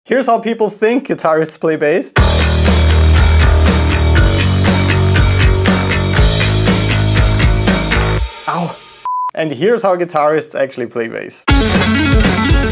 Here's how people think guitarists play bass. Ow! And here's how guitarists actually play bass.